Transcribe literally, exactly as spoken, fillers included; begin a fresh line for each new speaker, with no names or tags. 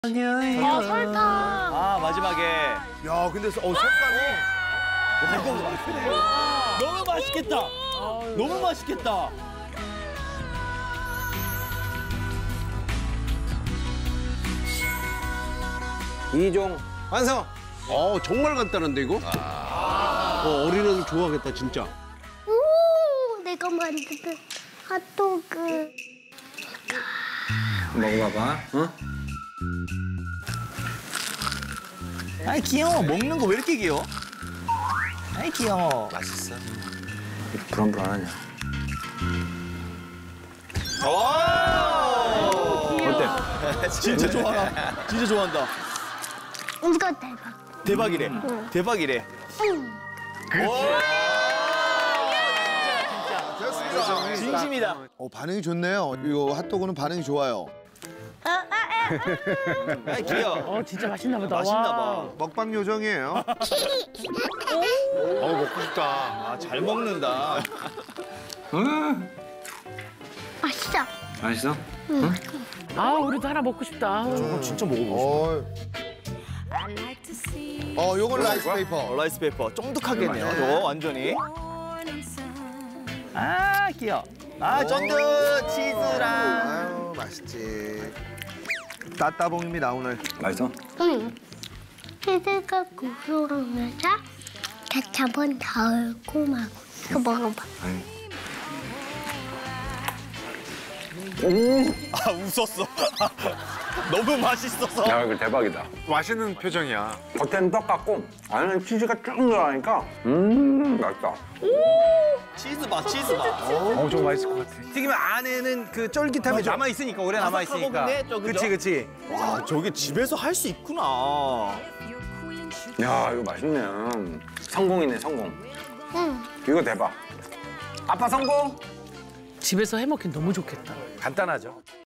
아, 설탕.
아, 마지막에.
야, 근데 어 색감이
와, 이거 맛있네. 너무 맛있겠다. 너무 맛있겠다.
이종 완성!
어 정말 간단한데 이거? 어, 어린애들 좋아하겠다 진짜.
오, 내가 만든 핫도그.
먹어봐봐, 어?
아이, 귀여워. 먹는 거 왜 이렇게 귀여워? 아이, 귀여워.
맛있어? 불안불안하냐?
어때? 진짜 좋아. 진짜 좋아한다.
이거 대박.
대박이래.
응.
대박이래.
응.
됐습니다.
진심이다.
어 반응이 좋네요. 이거 핫도그는 반응이 좋아요.
아이, 귀여워.
어 진짜 맛있나 보다.
맛있나
와.
봐.
먹방 요정이에요. 어 먹고 싶다.
아, 잘 먹는다.
맛있어.
맛있어?
아 우리도 하나 먹고 싶다.
이거 진짜 먹어보고 싶어.
어, 어 요건 라이스 페이퍼.
어, 라이스 페이퍼. 쫀득하겠네요, 저거 완전히. 아, 귀여워. 아, 쫀득 치즈랑.
아유 맛있지. 따따봉입니다 오늘.
맛있어?
응. 치즈가 고소하면서 케첩은 달콤하고. 이거 먹어봐.
아, 웃었어. 너무 맛있어서.
야, 이거 대박이다.
맛있는 표정이야.
겉에는 떡 같고 안에는 치즈가 쭉 들어가니까 음, 맛있다.
치즈 봐, 치즈 봐.
어, 좀 맛있을 것 같아.
튀기면 안에는 그 쫄깃함이 남아 있으니까 오래 남아 있으니까.
바삭하고 근데 저, 그죠?
그치 그치.
와, 저게 집에서 할 수 있구나.
야, 이거 맛있네. 성공이네, 성공.
응.
이거 대박. 아빠 성공!
집에서 해 먹긴 너무 좋겠다.
간단하죠.